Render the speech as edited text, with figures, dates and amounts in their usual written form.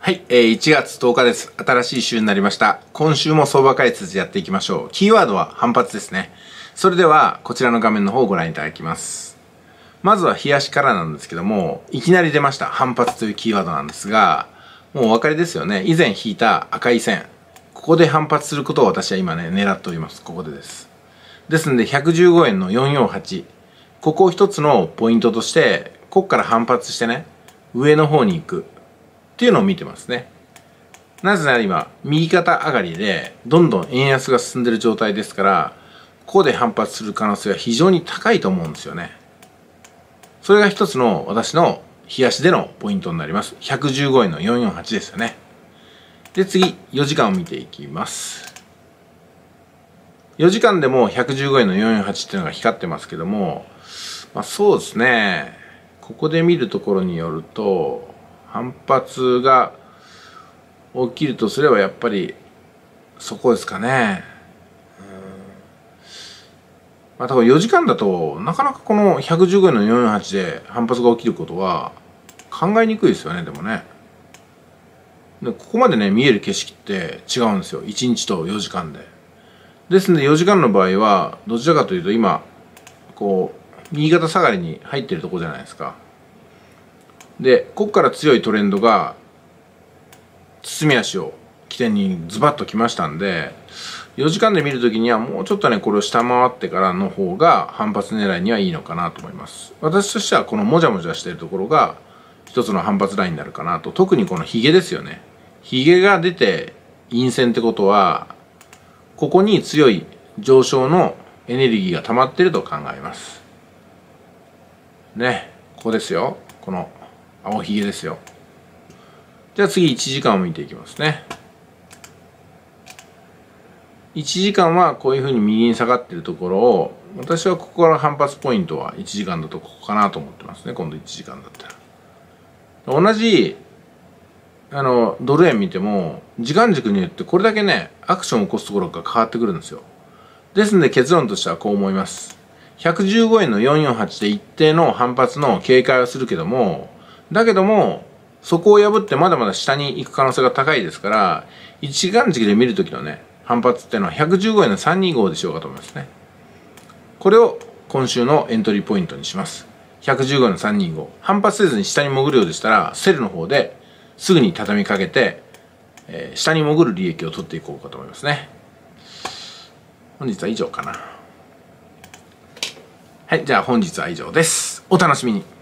はい、1月10日です。新しい週になりました。今週も相場解説やっていきましょう。キーワードは反発ですね。それでは、こちらの画面の方をご覧いただきます。まずは冷やしからなんですけども、いきなり出ました。反発というキーワードなんですが、もうお分かりですよね。以前引いた赤い線。ここで反発することを私は今ね、狙っております。ここでです。ですので、115円の448。ここを一つのポイントとして、ここから反発してね、上の方に行く。っていうのを見てますね。なぜなら今、右肩上がりで、どんどん円安が進んでいる状態ですから、ここで反発する可能性は非常に高いと思うんですよね。それが一つの私の冷やしでのポイントになります。115円の448ですよね。で、次、4時間を見ていきます。4時間でも115円の448っていうのが光ってますけども、そうですね。ここで見るところによると、反発が起きるとすればやっぱりそこですかね。だから4時間だとなかなかこの115円の448で反発が起きることは考えにくいですよね。でもね、でここまでね見える景色って違うんですよ。1日と4時間で。ですので4時間の場合はどちらかというと今こう右肩下がりに入ってるところじゃないですか。でここから強いトレンドが包み足を起点にズバッときましたんで、4時間で見るときにはもうちょっとねこれを下回ってからの方が反発狙いにはいいのかなと思います。私としてはこのもじゃもじゃしているところが一つの反発ラインになるかなと。特にこのヒゲですよね。ヒゲが出て陰線ってことはここに強い上昇のエネルギーが溜まっていると考えますね。ここですよ。この青ひげですよ。じゃあ次1時間を見ていきますね。1時間はこういうふうに右に下がっているところを、私はここから反発ポイントは1時間だとここかなと思ってますね。今度1時間だったら。同じドル円見ても時間軸によってこれだけねアクションを起こすところが変わってくるんですよ。ですので結論としてはこう思います。115円の448で一定の反発の警戒はするけども、だけどもそこを破ってまだまだ下に行く可能性が高いですから、一時間軸で見るときのね反発っていうのは115円の325でしようかと思いますね。これを今週のエントリーポイントにします。115円の325。反発せずに下に潜るようでしたらセルの方ですぐに畳みかけて、下に潜る利益を取っていこうかと思いますね。本日は以上かな。はい、じゃあ本日は以上です。お楽しみに。